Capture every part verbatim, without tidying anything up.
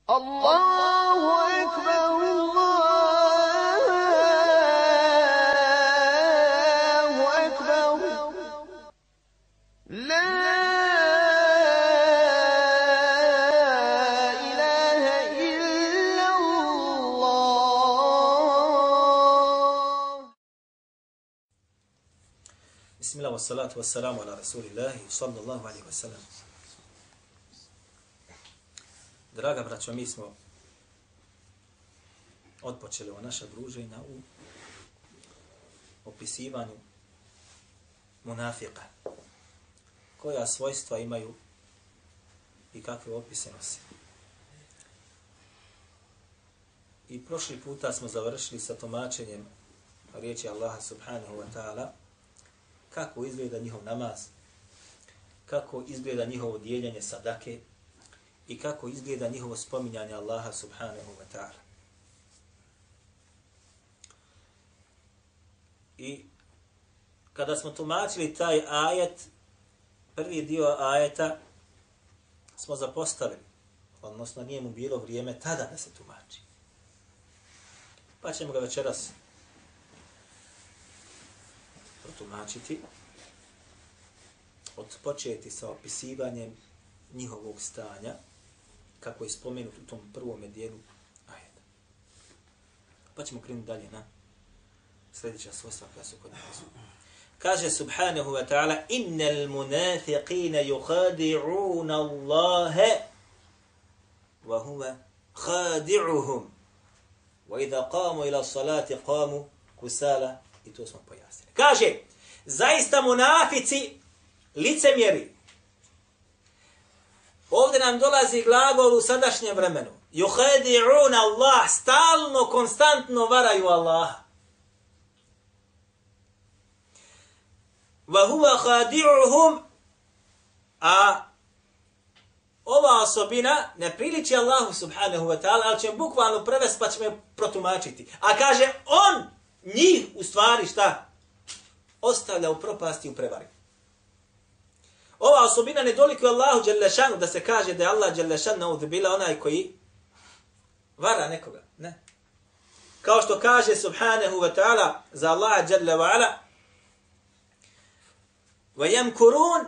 Allahu ekber, Allahu ekber, la ilahe illallah. Bismillah, wassalatu wassalamu ala rasulillahi sallallahu alaihi wasallam. Draga braćo, mi smo odpočeli o naša druženja u opisivanju munafika. Koja svojstva imaju i kakve opise nose. I prošli puta smo završili sa tumačenjem riječi Allaha subhanahu wa ta'ala kako izgleda njihov namaz, kako izgleda njihovo dijeljenje sadake i kako izgleda njihovo spominjanje Allaha subhanahu wa ta'ala. I kada smo tumačili taj ajet, prvi dio ajeta smo zapostavili, odnosno nije mu bilo vrijeme tada da se tumači. Pa ćemo ga večeras protumačiti, odpočeti sa opisivanjem njihovog stanja, kako je spomenut u tom prvom dijelu ajeta. Pa ćemo krenuti dalje na sljedeća svojstva koja su kod nas. Kaže subhanahu wa ta'ala: innal munafiqina yukhadi'una Allaha wa huwa khadi'uhum wa idha qamu ila salati qamu kusala. I to smo pojasnili. Kaže, zaista munafici licemjeri. Ovdje nam dolazi glagol u sadašnjem vremenu. Yukhadi'una Allah, stalno, konstantno varaju Allaha. Wa huwa khadi'uhum, a ova osobina ne priliči Allahu subhanahu wa ta'ala, ali ćemo bukvalno prevesti pa ćemo protumačiti. A kaže, on njih u stvari šta? Ostavlja u propasti i u prevari. Ova osobina ne dolikuje Allahu dželešanu da se kaže da je Allah dželešan naudhubila onaj koji vara nekoga. Ne. Kao što kaže subhanahu wa ta'ala za Allaha dželle wa ala: وَيَمْكُرُونَ,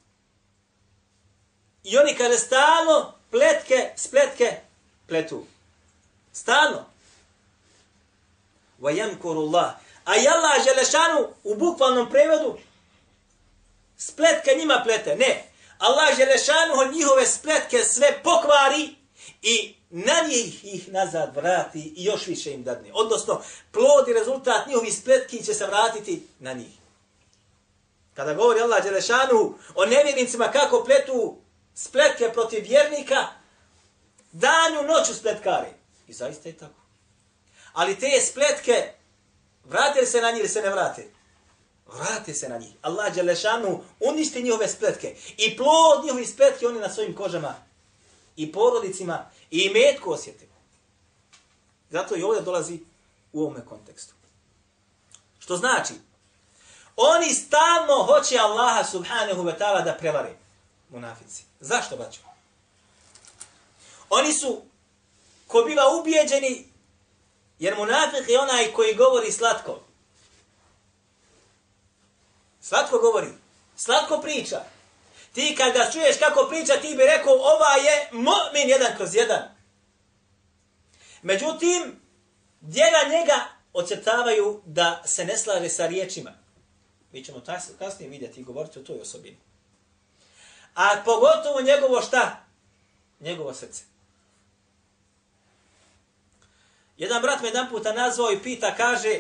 i oni kada stalno pletke, spletke pletu. Stalno. وَيَمْكُرُ اللَّهِ, a i Allah dželešanu u bukvalnom prevodu spletke njima plete. Ne. Allah dželešanu njihove spletke sve pokvari i na njih ih nazad vrati i još više im dadne. Odnosno, plod i rezultat njihovih spletki će se vratiti na njih. Kada govori Allah dželešanu o nevjernicima kako pletu spletke protiv vjernika, danju noću spletkari. I zaista je tako. Ali te spletke, vrate li se na njih ili se ne vrate? Vrate se na njih. Allah dželešanu uništi njihove spletke. I plod njihovih spletke oni na svojim kožama i porodicima i imetku osjete. Zato i ovdje dolazi u ovome kontekstu. Što znači, oni stalno hoće Allaha subhanahu wa ta'ala da prevare. Munafici. Zašto, braćo? Oni su ko biva ubijeđeni, jer munafik je onaj koji govori slatko. Slatko govori. Slatko priča. Ti kad ga čuješ kako priča, ti bi rekao, ova je mu'min jedan kroz jedan. Međutim, djela njega ocrtavaju da se ne slaže sa riječima. Mi ćemo kasnije vidjeti i govoriti o toj osobini. A pogotovo njegovo šta? Njegovo srce. Jedan brat me jedan puta nazvao i pita, kaže,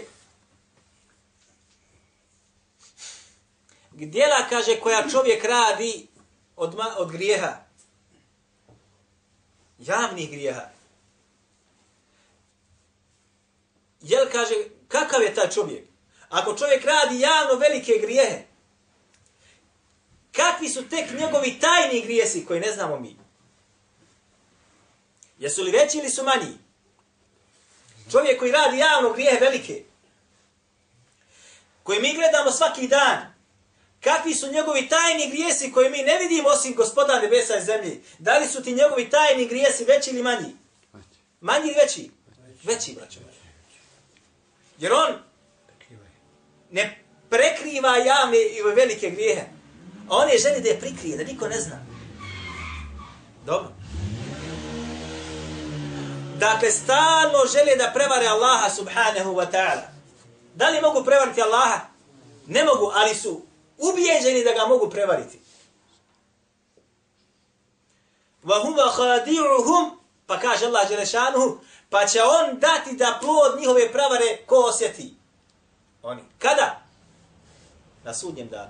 djela, kaže, koja čovjek radi od, od grijeha, javnih grijeha. Jel, kaže, kakav je taj čovjek? Ako čovjek radi javno velike grijehe, kakvi su tek njegovi tajni grijesi koji ne znamo mi? Jesu li veći ili su manji? Čovjek koji radi javno grijehe velike, koji mi gledamo svaki dan, kakvi su njegovi tajni grijesi koji mi ne vidimo osim Gospoda nebesa i zemlje? Da li su ti njegovi tajni grijesi veći ili manji? Manji ili veći? Veći, braćo. Jer on ne prekriva javne i velike grijehe. A on je želi da je prikrije, da niko ne zna. Dobro. Dakle, stalno žele da prevare Allaha subhanahu wa ta'ala. Da li mogu prevariti Allaha? Ne mogu, ali su ubijeđeni da ga mogu prevariti. وَهُمَ خَادِعُهُمْ pa kaže Allah Đelešanuhu, pa će on dati da plod njihove prevare ko osjeti. Oni. Kada? Na sudnjem danu.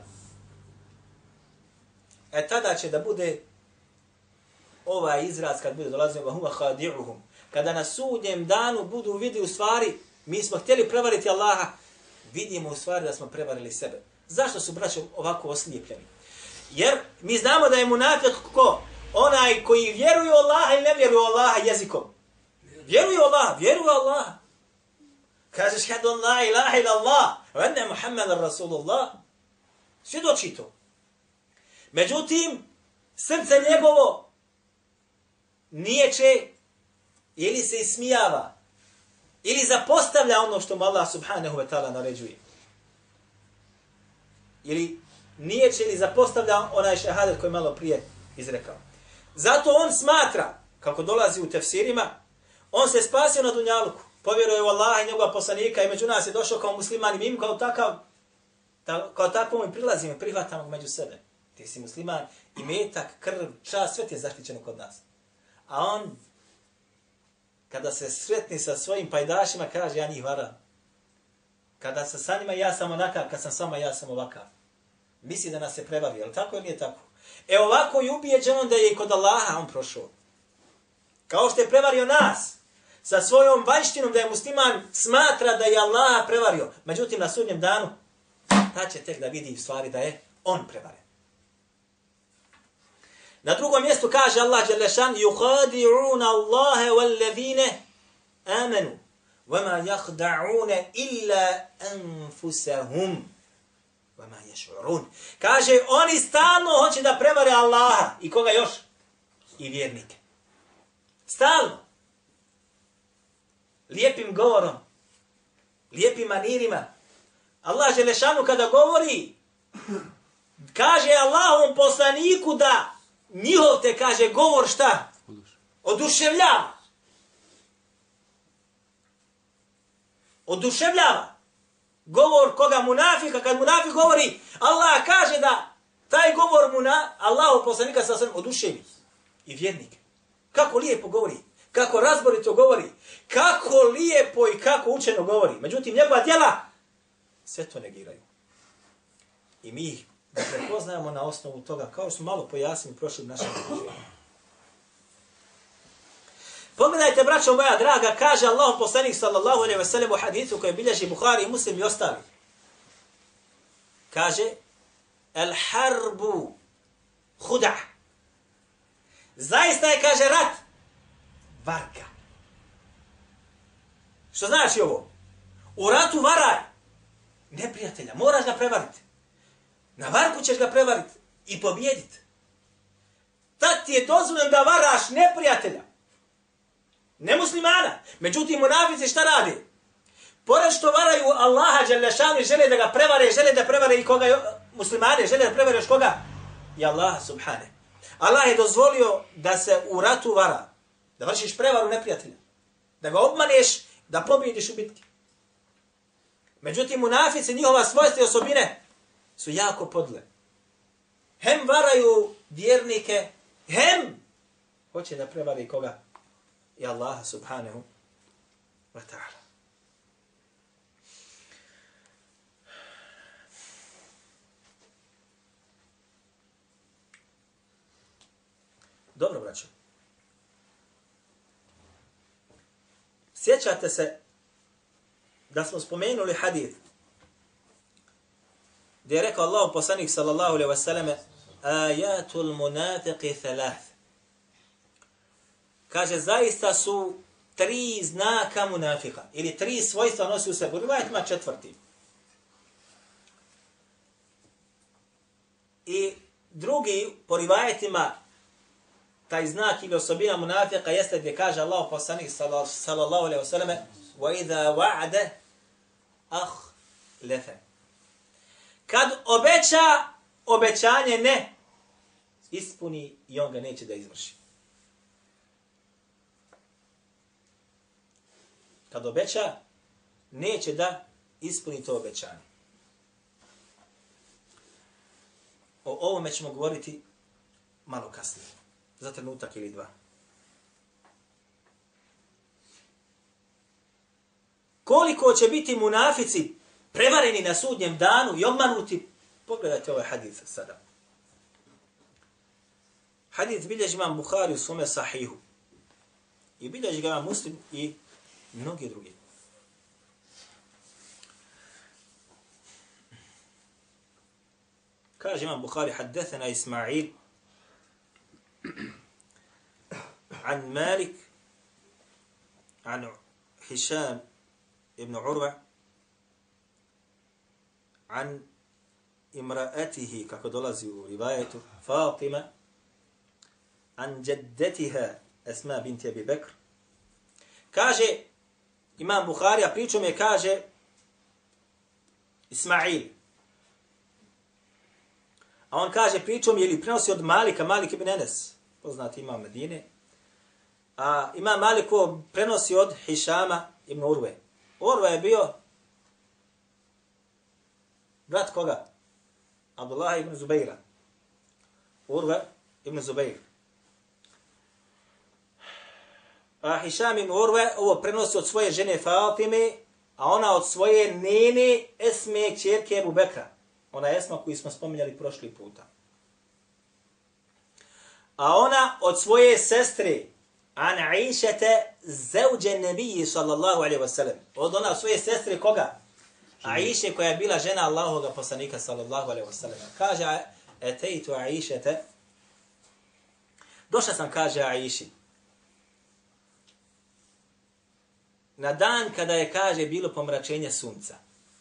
E tada će da bude ovaj izraz kad bude dolazio وَهُمَ خَادِعُهُمْ. Kada na sudnjem danu budu vidi u stvari, mi smo htjeli prevariti Allaha, vidimo u stvari da smo prevarili sebe. Zašto su braćo ovako oslijepljeni? Jer mi znamo da je munafik ko? Onaj koji vjeruje u Allaha ili ne vjeruje u Allaha jezikom. Vjeruje u Allaha, vjeruje u Allaha. Kažeš kad on la ilaha ila Allah, wa anna Muhammadan Rasulullah. Svjedoči to. Međutim, srce njegovo niječe ili se ismijava ili zapostavlja ono što mu Allah subhanahu wa ta'ala naređuje. Ili niječe ili zapostavlja onaj šehadet koji malo prije izrekao. Zato on smatra, kako dolazi u tefsirima, on se spasio na dunjaluku, povjeruje u Allaha i njegova poslanika i među nas je došao kao musliman i mi kao takav, ta, kao takvom i prilazimo i prihvatamo među sebe. Ti si musliman i metak, krv, čast, sve ti je zaštićeno kod nas. A on, kada se sretni sa svojim pajdašima, kaže ja njih varam. Kada sam sa njima, ja sam onakav, kad sam s vama, ja sam ovakav. Misli da nas se prevario, ali tako ili nije tako? E ovako je ubijeđeno da je i kod Allaha on prošao. Kao što je prevario nas, sa svojom vanjštinom da je musliman smatra da je Allaha prevario. Međutim, na sudnjem danu, ta će tek da vidi u stvari da je on prevaren. Na drugom mjestu kaže Allah Đelešan, يُخَادِعُونَ اللَّهَ وَالَّذِينَ آمَنُوا وَمَا يَخْدَعُونَ إِلَّا أَنفُسَهُمْ وَمَا يَشْعُرُونَ. Kaže, oni stalno hoće da prevare Allaha. I koga još? I vjernike. Stalno. Lijepim govorom. Lijepim manirima. Allah Đelešanu kada govori, kaže Allahovom poslaniku da njihov te, kaže, govor šta? Oduševljava. Oduševljava. Govor koga munafika, kad munafik govori, Allah kaže da taj govor muna, Allahov poslanika sa svem oduševi. I vjernik. Kako lijepo govori. Kako razborito govori. Kako lijepo i kako učeno govori. Međutim, njegova djela sve to negiraju. I mi ih da prepoznajemo na osnovu toga, kao što smo malo pojasnili prošlim našim druženjima. Pogledajte, braćo moja draga, kaže Allah poslanik sallallahu alejhi ve sellem u hadisu koji bilježi Buhari i Muslim i ostali. Kaže, el harbu huda. Zaista je, kaže, rat varka. Što znači ovo? U ratu varaj neprijatelja, moraš ga prevariti. Na varku ćeš ga prevariti i pobijediti. Tad ti je dozvoljeno da varaš neprijatelja. Ne muslimana. Međutim, munafici šta radi? Pored što varaju Allaha Đelešanu i žele da ga prevare, žele da prevare i koga muslimane, žele da prevare još koga? I Allaha subhane. Allah je dozvolio da se u ratu vara. Da vršiš prevaru neprijatelja. Da ga obmaneš, da pobjediš u bitki. Međutim, munafici, njihova svojstva i osobine su jako podle. Hem varaju vjernike, hem hoće da prevari koga? I Allaha subhanahu wa ta'ala. Dobro, braćo. Sjećate se da smo spomenuli hadith gdje je rekao Allah poslanik sallallahu alejhi ve selleme ayatul munafiqi thalath. Kaže, zaista su tri znaka munafika ili tri svojstva nosi u sebi. U rivajetima četvrti. I drugi po rivajetima taj znak ili osobina munafika jeste gdje kaže Allah poslanik sallallahu alejhi ve selleme wa idha wa'ada akhlafa. Kad obeća, obećanje ne ispuni i on ga neće da izvrši. Kad obeća, neće da ispuni to obećanje. O ovome ćemo govoriti malo kasnije, za trenutak ili dva. Koliko će biti munafici prevareni na sudnjem danu i obmanuti, pogledajte ovaj hadis sada. Hadis bilježi imam Buhari u svome sahihu. I bilježi ga Muslim i mnogi drugi. Kaže imam Buhari, haddethena Ismail an Malik an Hisham ibn Urva an imraatihi, kako dolazi u rivajetu, Fatima an jaddatiha Asma binti Abi Bakr. Kaže imam Buharija, pričom je, kaže Ismail. A on kaže pričom je li prenosi od Malika, Malik ibn Enes, poznati imam Medine. A imam Maliko prenosi od Hišama ibn Urve. Urva je bio brat koga? Abdullah ibn Zubeira. Urva ibn Zubeir. A Hišam ibn Urve ovo prenosi od svoje žene Fatime, a ona od svoje nene Esme, kćerke Ebu Bekra. Ona Esma koju smo spominjali prošli puta. A ona od svoje sestre an Aishete zauđe nebiji sallallahu alaihi wa sallam. Od ona od svoje sestre koga? Aisha koja je bila žena Allahoga poslanika sallallahu alaihi wa sallam. Kaže etejtu Aishete. Došla sam, kaže Aiši, na dan kada je, kaže, bilo pomračenje sunca.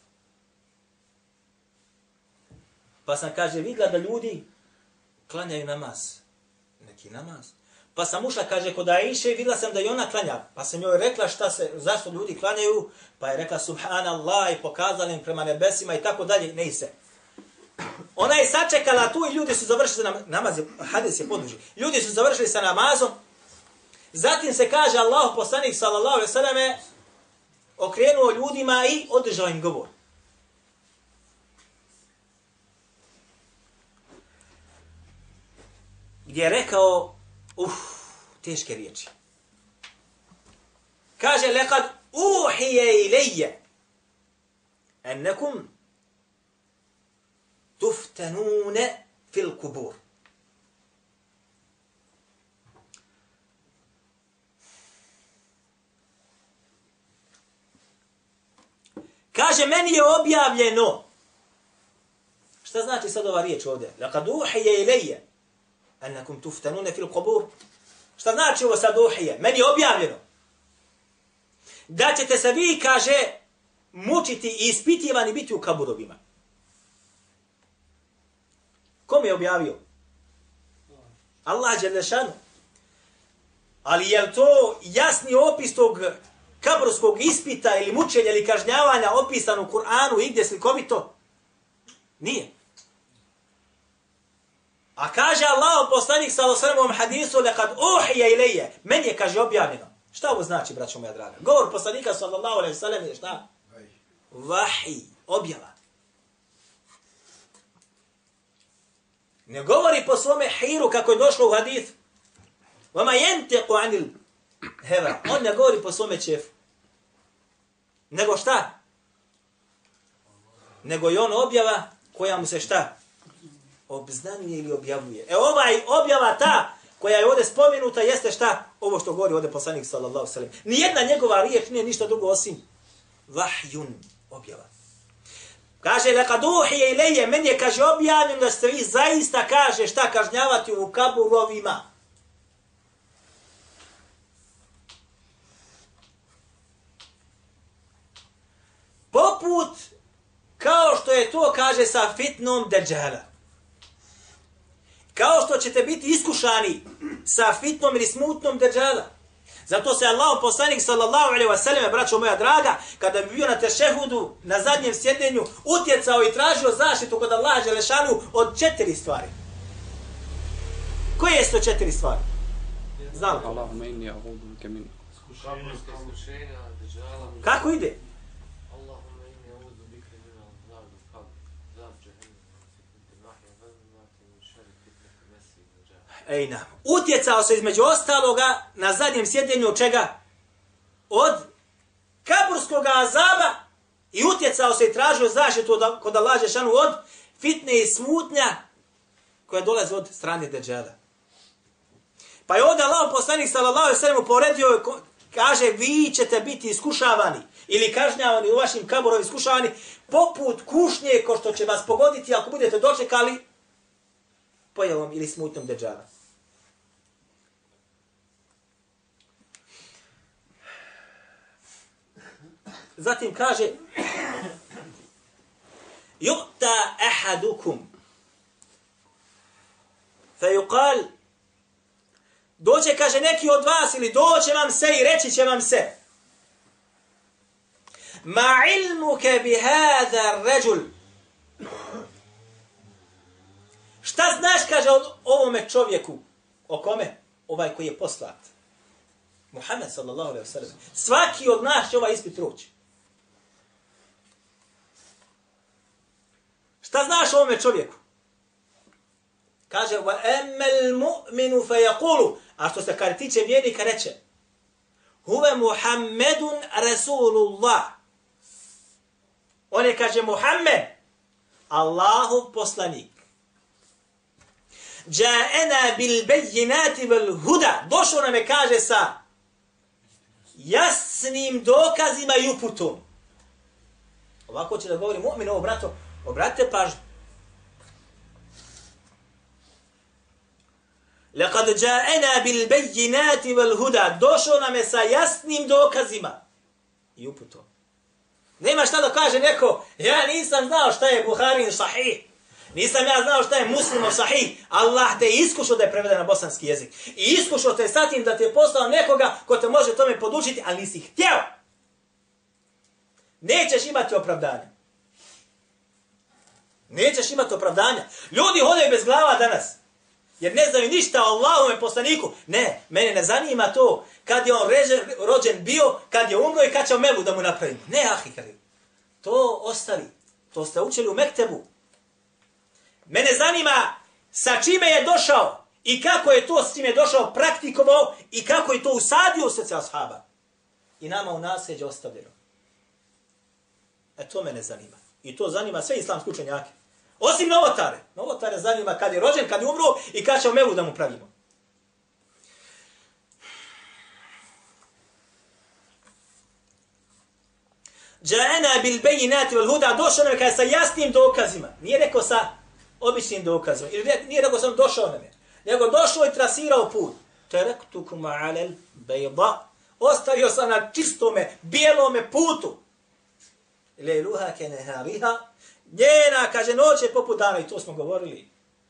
Pa sam, kaže, vidjela da ljudi klanjaju namaz. Neki namaz. Pa sam ušla, kaže, kod Aiše i vidjela sam da i ona klanja. Pa sam joj rekla šta se, zašto ljudi klanjaju. Pa je rekla subhanallah i pokazala im prema nebesima i tako dalje. Ne se. Ona je sačekala tu i ljudi su završili namaz. Hadis je poduži. Ljudi su završili sa namazom. Zatim se, kaže, Allah poslanik sallallahu alejhi ve selleme okrenuo ljudima i održao im govor. Gdje je rekao, uf, teške riječi. Kaže, lekad uhije ilije ennekum tuftanune fil kubur. Kaže, meni je objavljeno. Šta znači sad ova riječ ovdje? Lekad uhije ilije ennekum tuftanune fil kubur. Šta znači ovo sad uhije? Meni je objavljeno. Da ćete se vi, kaže, mučiti i ispitivani biti u kaburovima. Kom je objavio? Allah dželešanu. Ali je to jasni opis tog kaburskog ispita ili mučenja ili kažnjavanja opisan u Kur'anu i gdje slikovito? Nije. A kaže Allah poslanik sallallahu alejhi ve sellem hadisu lekad uhije ilije. Meni je, kaže, objavljeno. Šta ovo znači, braćo moja draga? Govor poslanika sallallahu alejhi ve sellem je šta? Vahij, objava. Ne govori po svome hiru kako je došlo u hadith. Vama yantiqu anil heva. On ne govori po svome čefu. Nego šta? Nego je on objava koja mu se šta? Obznanjuje ili objavljuje. E ovaj objava ta koja je ovdje spomenuta jeste šta? Ovo što govori ovdje poslanik sallallahu alejhi ve sellem. Nijedna njegova riječ nije ništa drugo osim vahjun, objava. Kaže, lekad uhije ilije, meni je, kaže, objavljeno da ste vi zaista, kaže, šta kažnjavati u kaburovima. Poput, kao što je to, kaže, sa fitnom Dejjala. Kao što ćete biti iskušani sa fitnom ili smutnom deđala. Zato se Allah poslanik sallallahu alejhi ve sellem, braćo moja draga, kada bi bio na tešehudu, na zadnjem sjedenju, utjecao i tražio zaštitu kod Allaha dželešanu od četiri stvari. Koje su to četiri stvari? Znam. Allahumma inni a'udhu bika min Kako ide? Allahumma inni a'udhu bika min al-'adab al-qabr, zab jahannam, mahya wal-mamat min sharri fitnati al-masih wal-dajjal. Ejna. Utjecao se između ostaloga na zadnjem sjedenju od čega? Od kaburskog azaba i utjecao se i tražio zaštitu od, kod Allaha dželešanu od fitne i smutnja koja dolazi od strane deđala. Pa je ovdje Allah poslanik sallallahu alejhi ve sellem uporedio, kaže, vi ćete biti iskušavani ili kažnjavani u vašim kaburovima, iskušavani poput kušnje ko što će vas pogoditi ako budete dočekali pojavom ili smutnom deđala. Zatim kaže Yu'ta ahadukum fa yuqal, doće, kaže, neki od vas ili doće vam se i reći će vam se ma ilmuke bi hada rajul, šta znaš, kaže, o ovome čovjeku. O kome? Ovaj koji je poslat. Muhammed sallallahu alejhi ve sellem. Svaki od nas će ovaj ispit proći. Šta znaš o ovome čovjeku? Kaže, wa emmel mu'minu fe yaqulu, a što se kaže tiče vjernika reče, huve Muhammedun Rasulullah. On je, kaže, Muhammed, Allahov poslanik. Ja'ena bil bejinati vel huda, došao nam je, kaže, sa jasnim dokazima i uputom. Ovako će da govori mu'min, ovo brato, obratite pažnju. Laqad ja'ana bil bayyinati wal huda, došao nam je sa jasnim dokazima i uputom. Nema šta da kaže neko, ja nisam znao šta je Buharin sahih, nisam ja znao šta je Muslimov sahih. Allah te iskušao da je preveden na bosanski jezik i iskušao te sa tim da ti je poslao nekoga ko te može tome podučiti, ali nisi htjeo. Nećeš imati opravdanja. Nećeš imati opravdanja. Ljudi hodaju bez glava danas. Jer ne znaju ništa o Allahovome poslaniku. Ne, mene ne zanima to kad je on reže, rođen bio, kad je umro i kad će mevu da mu napravimo. Ne, ahi, karim. To ostavi. To ste učili u Mektebu. Mene zanima sa čime je došao i kako je to s čime je došao praktikovao i kako je to usadio u srce ashaba. I nama u nasljeđe ostavljeno. E to mene zanima. I to zanima sve islamske učenjake. Osim novotare. Novotare zanima kad je rođen, kad je umro i kad će mevu da mu pravimo. Ja'ana bil bayinati wal huda, došao nam je sa jasnim dokazima. Nije rekao sa običnim dokazima. Ili nije rekao sam došao nam je. Nego došao i trasirao put. Taraktukum alal bayda. Ostavio sam na čistome, bijelome putu. Lejluha ke nehariha. Njena, kaže, noć je poput dana, i to smo govorili.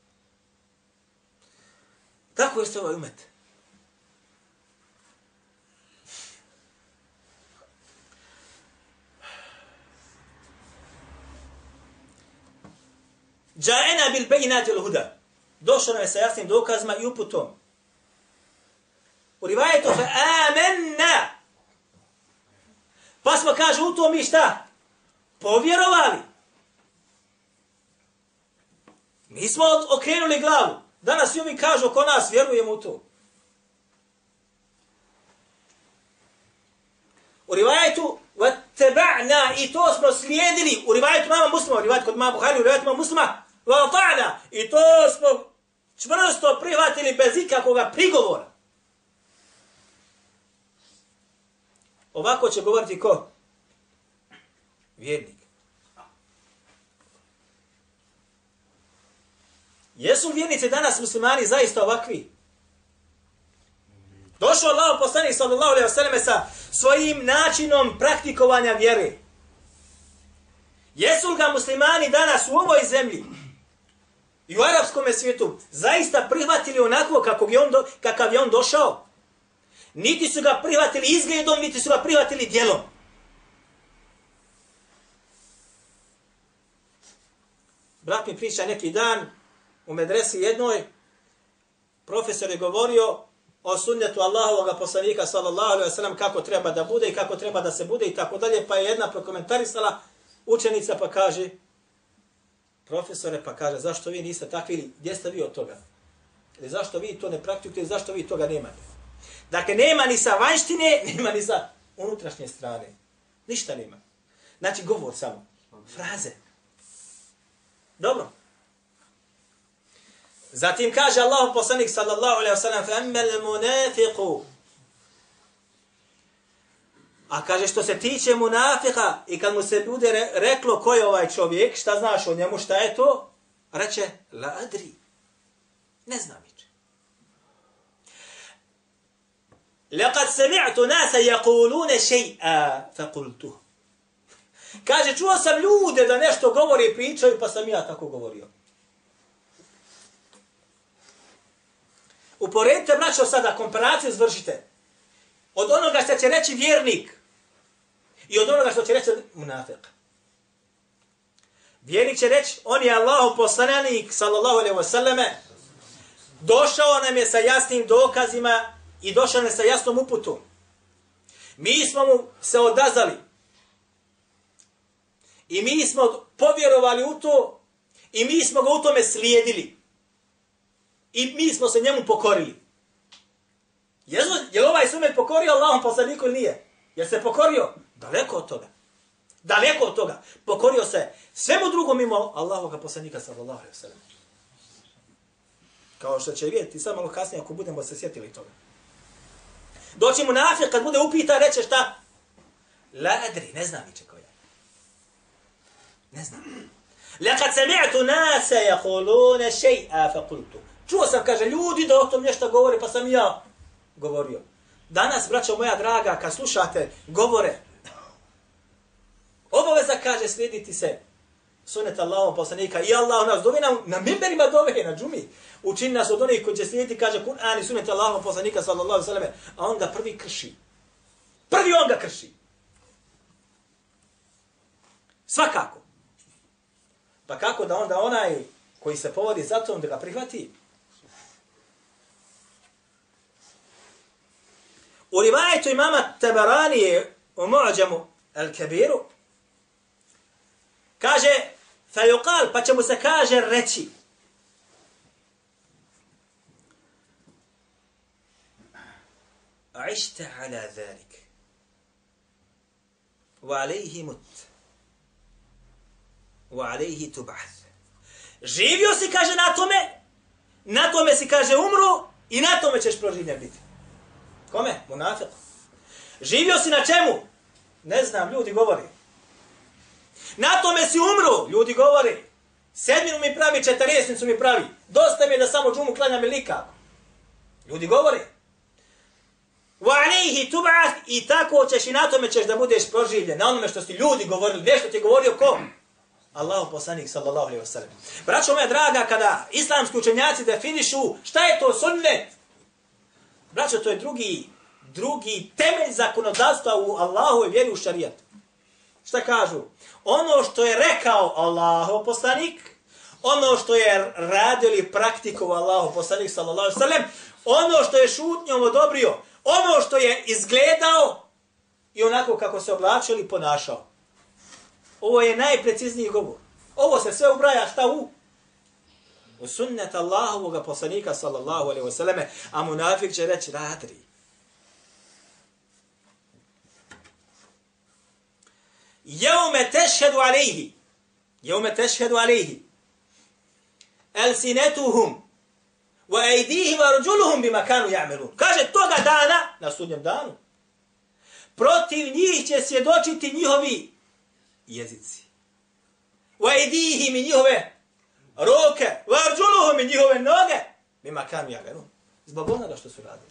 Tako jeste ovaj umet. Ja'ena bil bayinati wal huda. Došao nam je sa jasnim dokazima i uputom. U rivajetu fa amanna. Pa smo, kaže, u to mi šta? Povjerovali. Mi smo okrenuli glavu. Danas svi mi kažu oko nas, vjerujemo u to. U rivajetu vattaba'na, i to smo slijedili. U rivajetu mama muslima, u rivajetu kod mama Buhari, u rivajetu mama muslima, vata'na, i to smo čvrsto prihvatili bez ikakvoga prigovora. Ovako će govoriti ko? Vjernik. Jesu vjernici danas muslimani zaista ovakvi? Došao Allah poslanik sallallahu alejhi ve selleme sa svojim načinom praktikovanja vjere. Jesu ga muslimani danas u ovoj zemlji i u arapskom svijetu zaista prihvatili onako kako je on do, kakav je on došao. Niti su ga prihvatili izgledom, niti su ga prihvatili djelom. Brat mi priča neki dan u medresi jednoj, profesor je govorio o sunnetu Allahovog poslanika sallallahu alejhi ve sellem kako treba da bude i kako treba da se bude i tako dalje, pa je jedna prokomentarisala učenica pa kaže, profesore, pa kaže, zašto vi niste takvi, ili gdje ste vi od toga? Ili zašto vi to ne praktikujete, zašto vi toga nemate? Dakle, nema ni sa vanjštine, nema ni sa unutrašnje strane. Ništa nema. Znači, govor samo. Fraze. Dobro. Zatim kaže Allah poslanik sallallahu alejhi ve sellem فَأَمَّا الْمُنَافِقُ. A kaže što se tiče munafika i kad mu se bude re, reklo ko je ovaj čovjek, šta znaš o njemu, šta je to? Reče, la adri. Ne znam niče. لَقَدْ سَمِعْتُ نَاسَ يَقُولُونَ شَيْئًا فَقُلْتُهُ. Kaže, čuo sam ljude da nešto govore i pričaju, pa sam ja tako govorio. Uporedite, braćo, sada komparaciju izvršite. Od onoga što će reći vjernik i od onoga što će reći munafik. Vjernik će reći, on je Allahu poslanik, sallallahu alejhi ve selleme, došao nam je sa jasnim dokazima i došao nam je sa jasnom uputom. Mi smo mu se odazali. I mi smo povjerovali u to i mi smo ga u tome slijedili. I mi smo se njemu pokorili. Je li ovaj sunnet pokorio Allahom poslaniku ili nije? Je se pokorio? Daleko od toga. Daleko od toga. Pokorio se svemu drugom mimo Allahoga poslanika sallallahu alejhi ve sellem. Kao što će vidjeti samo malo kasnije ako budemo se sjetili toga. Doći munafik kad bude upita reče šta? La adri, ne znam niče ko je. Ne znam. Laqad sami'tu nasa yaquluna shay'a fa qultu. Čuo sam, kaže, ljudi da o tom nešto govore, pa sam ja govorio. Danas, braćo moja draga, kad slušate govore, obaveza, kaže, slijediti se sunnet Allahom poslanika i Allah nas dove na, na mimberima dove, na džumi. Učini nas od onih koji će slijediti, kaže, Kur'an i sunnet Allahom poslanika, sallallahu alejhi ve selleme, a on ga prvi krši. Prvi on ga krši. Svakako. Pa kako da onda onaj koji se povodi za to, da ga prihvati? U rivajetu imama Tabaranije u Mu'đamu al-Kabiru kaže, fayuqal, pa će mu se kaže reći. Aishta ala zalik. Wa alayhi mut. Wa alayhi tub'ath. Živio si, kaže, na tome, na tome si, kaže, umru i na tome ćeš proživljen biti. Kome? Munafik. Živio si na čemu? Ne znam, ljudi govori. Na tome si umru, ljudi govori. Sedminu mi pravi, četrdesetnicu mi pravi. Dosta mi je da samo džumu klanjam ili nikako. Ljudi govori. Wa alayhi tub'ath, i tako ćeš i na tome ćeš da budeš proživljen. Na onome što ti ljudi govorili, nešto ti je govorio ko? Allahu poslanik sallallahu alejhi ve sellem. Braćo moja draga, kada islamski učenjaci definišu šta je to sunnet, braćo, to je drugi, drugi temelj zakonodavstva u Allahu i vjeri u šarijat. Šta kažu? Ono što je rekao Allahu poslanik, ono što je radio ili praktikovao Allahu poslanik sallallahu alejhi ve sellem, ono što je šutnjom odobrio, ono što je izgledao i onako kako se oblačio ili ponašao. Ovo je najprecizniji govor. Ovo se sve ubraja šta u? U sunnet Allahovog poslanika sallallahu alejhi ve selleme, a munafik će reći radri. Jevme tešhedu alejhi. Jevme tešhedu alejhi. Elsinetuhum. Wa ejdihim wa rđuluhum bima kanu ja'melun. Kaže toga dana, na sudnjem danu, protiv njih će svjedočiti njihovi jezici. Wa ejdihim i njihove ruke, wa rđuluhum i njihove noge, bima kanu ja'melun. Zbog onoga što su radili.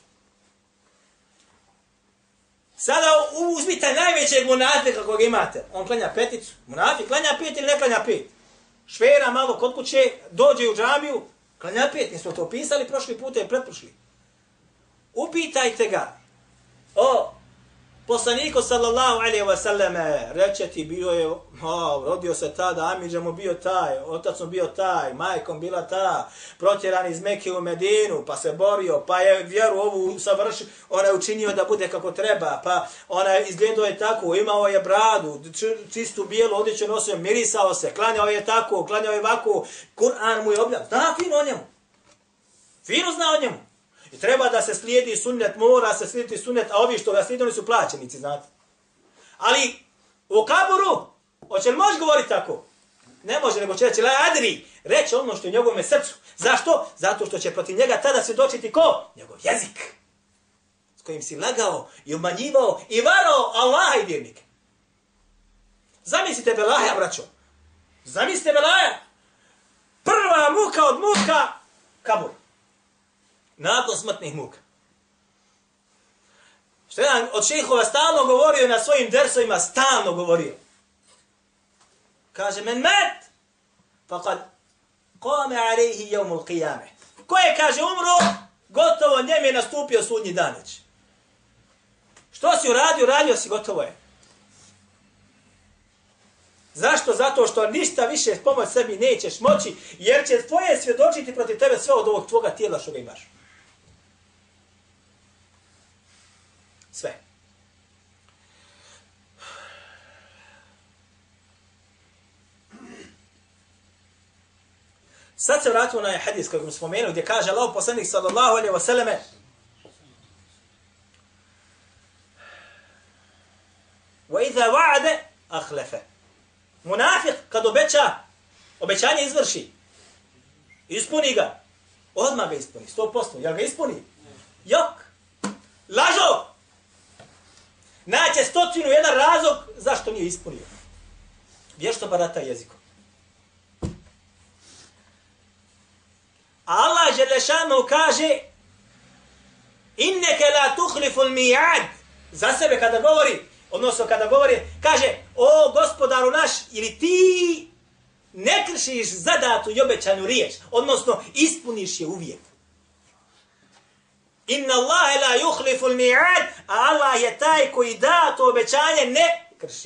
Sada uzmite najvećeg munafika kog imate. On klanja peticu. Munafik klanja pet ili ne klanja pet? švera malo kod kuće, dođe u džamiju, klanja pet, nismo to pisali prošli puta i pretprošli. Upitajte ga, o poslaniku sallallahu alejhi ve selleme, reče ti bio je, o, rodio se tada, amidža mu bio taj, otac mu bio taj, majkom bila ta, protjeran iz Mekke u Medinu, pa se borio, pa je vjeru ovu savršio, ona je učinio da bude kako treba, pa ona je izgledao je tako, imao je bradu, čistu bijelu odjeću nosio, mirisao se, klanjao je tako, klanjao je ovako, Kur'an mu je objavio, zna fino o njemu, fino zna o njemu. I treba da se slijedi sunnet, mora se slijediti sunnet, a ovi što ga slijedi, oni su plaćenici, znate. Ali u kaburu, hoće li moći govoriti tako? Ne može, nego će reći, la adri, reći ono što je u njegovom srcu. Zašto? Zato što će protiv njega tada svjedočiti ko? Njegov jezik. S kojim si lagao i umanjivao i varao Allaha i vjernike. Zamislite belaja, braćo. Zamislite belaja. Prva muka od muka, kabur. Nakon smrtnih muka. Što jedan od šejhova stalno govorio na svojim dersovima, stalno govorio. Kaže, men met, faqad qame alejhi jevmul qiyame. Ko je, kaže, umro, gotovo njem je nastupio sudnji dan već. Što si uradio, radio si, gotovo je. Zašto? Zato što ništa više pomoć sebi nećeš moći, jer će tvoje svjedočiti protiv tebe sve od ovog tvoga tijela što ga imaš. Sve. Sad se vratimo na hadis koji smo spomenuli, gdje kaže Allah poslanik sallallahu alejhi ve selleme: "Wa idha wa'ada akhlafa." Munafik kad obeća, obećanje izvrši. Ispuni ga. Odmah ga ispuni, sto posto. Jel ga ispuni? Jok. Lažo. Naće stotinu jedan razlog zašto nije ispunio. Vješto barata jezikom. A Allah Đelešanu kaže: "Inneke la tuhliful mi'ad." Za sebe kada govori, odnosno kada govori, kaže: "O gospodaru naš, ili ti ne kršiš zadatu i obećanu riječ, odnosno ispuniš je uvijek." Inna Allahe la yuhliful mi'ad, a Allah je taj koji da to obećanje ne krši.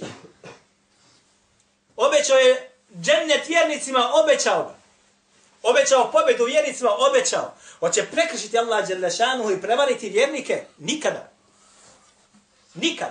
Obećao je džennet vjernicima, obećao ga. Obećao pobjedu vjernicima, obećao. Hoće prekršiti Allah Đelešanuhu i prevariti vjernike? Nikada. Nikada.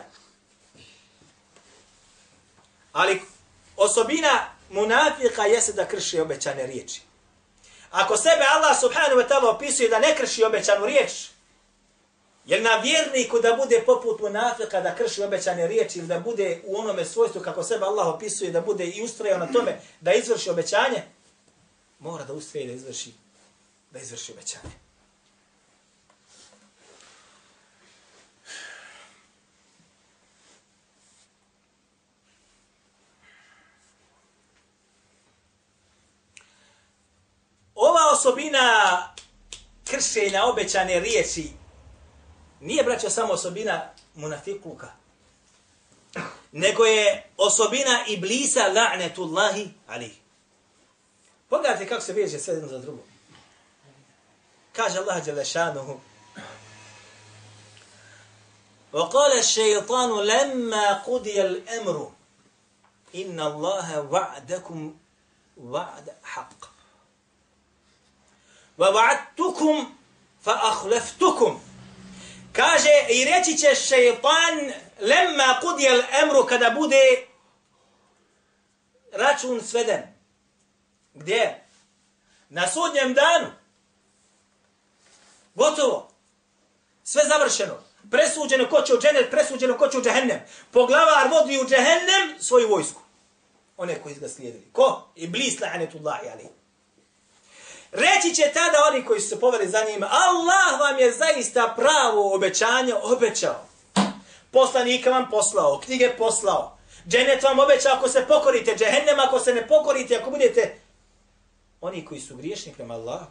Ali osobina munafika jeste da krši obećane riječi. Ako sebe Allah subhanahu wa ta'ala opisuje da ne krši obećanu riječ, jer na vjerniku da bude poput munafika da krši obećane riječi ili da bude u onome svojstvu kako sebe Allah opisuje da bude i ustrajao na tome da izvrši obećanje, mora da ustraje da izvrši, da izvrši obećanje. Ova osobina kršenja obećane riječi nije, braćo, samo osobina munafikluka, nego je osobina iblisa la'netullahi alih. Pogledajte kako se veže sve jedno za drugo. Kaže Allah Đelešanuhu: وَقَالَ الشَّيْطَانُ لَمَّا قُدِيَ الْأَمْرُ إِنَّ اللَّهَ وَعْدَكُمْ وَعْدَ حَقٍّ وَوَعَدْتُكُمْ فَأَخْلَفْتُكُمْ. Kaže, i reći će šejtan lemma qudiyal amru, kada bude račun sveden. Gdje? Na sudnjem danu. Gotovo. Sve završeno. Presuđeno ko će u džennet, presuđeno ko će u džehennem. Poglavar vodi u džehennem svoju vojsku. One koji ga slijedili. Ko? Iblis la'anetullahi alejhi. Reći će tada oni koji su se poveli za njima: Allah vam je zaista pravo obećanje obećao. Poslanika vam poslao, knjige poslao. Džennet vam obećao ako se pokorite, džehennem ako se ne pokorite, ako budete oni koji su griješni prema Allahu.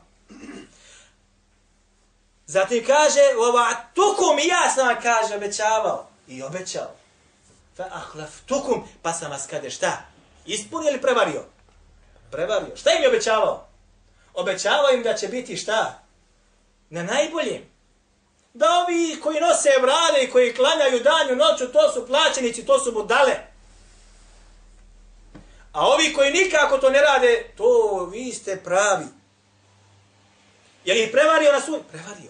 Zatim kaže: "Tukum", i ja sam vam, kaže, obećavao i obećao. Fa ahlaftukum, pa sam vas, kaže, šta? Ispunio ili prevario? Prevario. Šta im je obećavao? Obećavao im da će biti šta? Na najboljem. Da ovi koji nose brade i koji klanjaju danju noću, to su plaćenici, to su budale. A ovi koji nikako to ne rade, to vi ste pravi. Je li ih prevario na sud? Prevario.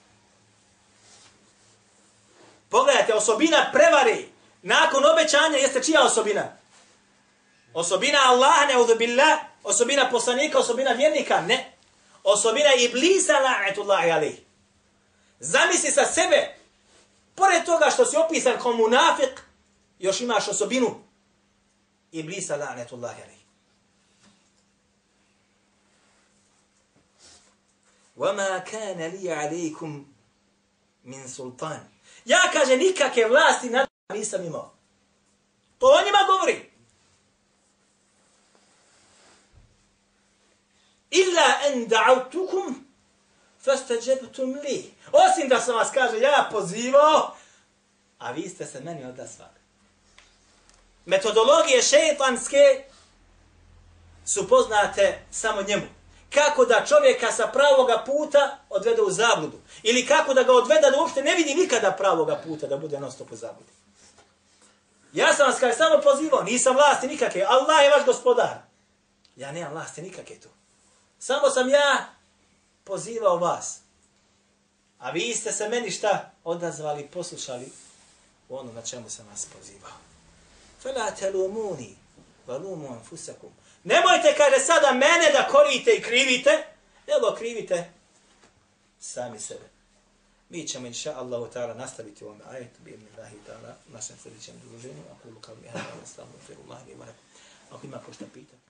Pogledajte, osobina prevari nakon obećanja jeste čija osobina? Osobina Allah, neudhubillah, osobina poslanika, osobina vjernika? Ne. Osobina Iblisa, la'netullahi alejh. Zamisli sa sebe, pored toga što si opisan kao munafik, još imaš osobinu Iblisa, la'netullahi alejh. وَمَا كَانَ لِي عَلَيْكُمْ مِنْ سُلْطَانِ. Ja, kaže, nikakve vlasti nad vama nisam imao. To o njima govori. Illa en da'autukum fastajabtum li. Osim da sam vas, kaže, ja pozivao, a vi ste se meni odazvali. Metodologije šejtanske su poznate samo njemu. Kako da čovjeka sa pravoga puta odvede u zabludu. Ili kako da ga odvede da uopšte ne vidi nikada pravoga puta, da bude non stop u zabludi. Ja sam vas, kaže, samo pozivao, nisam vlasti nikakve. Allah je vaš gospodar. Ja nemam vlasti nikakve tu. Samo sam ja pozivao vas. A vi ste se meni šta odazvali, poslušali u ono na čemu sam vas pozivao. Fela telumuni, valumu anfusakum. Nemojte, kaže, sada mene da korite i krivite, nego krivite sami sebe. Mi ćemo, inša Allahu ta'ala, nastaviti u ovome ajetu, bi idnillahi ta'ala, našem sljedećem druženju, ako lukav mi hada, nastavno, firullahi, ako ima ko šta pita.